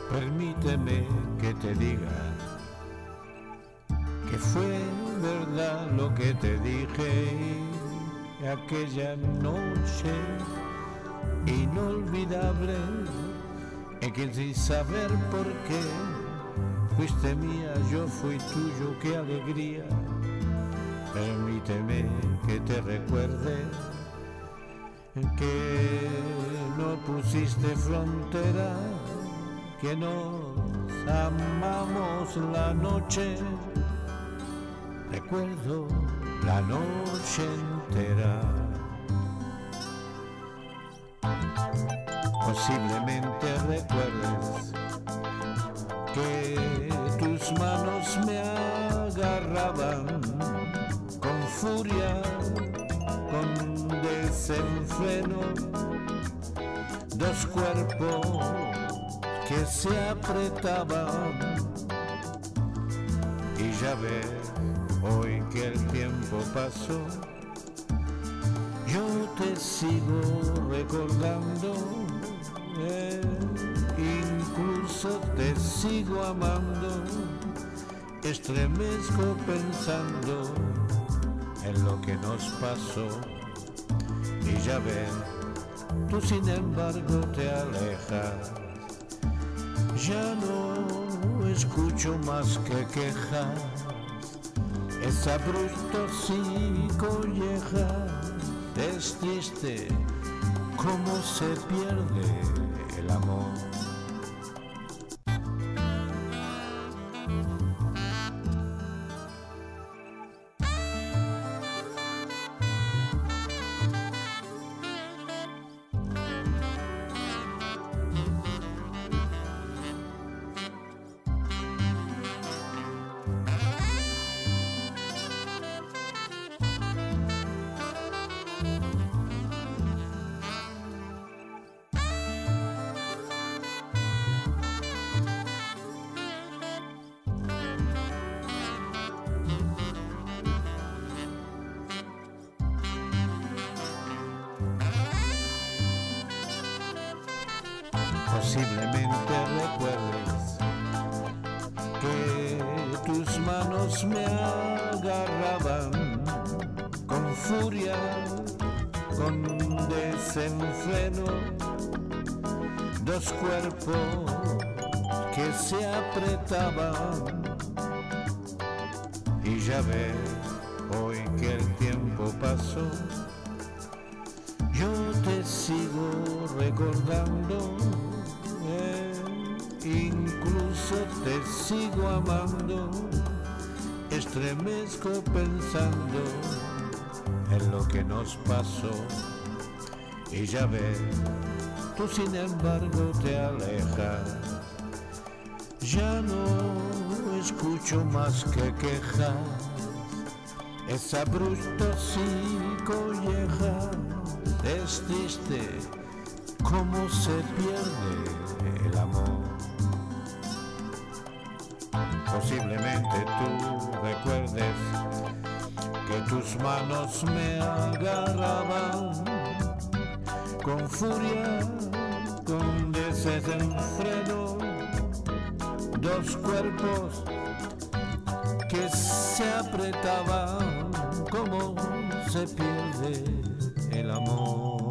Permíteme que te diga que fue verdad lo que te dije aquella noche inolvidable en que sin saber por qué fuiste mía, yo fui tuyo, qué alegría. Permíteme que te recuerde que no pusiste frontera, que nos amamos la noche. Recuerdo la noche entera. Posiblemente recuerdes que tus manos me agarraban con furia, con desenfreno, dos cuerpos que se apretaban. Y ya ves, hoy que el tiempo pasó, yo te sigo recordando, incluso te sigo amando, estremezco pensando en lo que nos pasó. Y ya ves, tú sin embargo te alejas, ya no escucho más que quejas, esa brutos y collejas. Es triste cómo se pierde el amor. Posiblemente recuerdes que tus manos me agarraban con furia, con desenfreno, dos cuerpos que se apretaban. Y ya ves, hoy que el tiempo pasó, yo te sigo recordando, incluso te sigo amando, estremezco pensando en lo que nos pasó. Y ya ves, tú sin embargo te alejas, ya no escucho más que quejas, esa brutos y collejas. Es triste cómo se pierde el amor. Posiblemente tú recuerdes que tus manos me agarraban con furia, con desenfreno, dos cuerpos que se apretaban. Cómo se pierde el amor.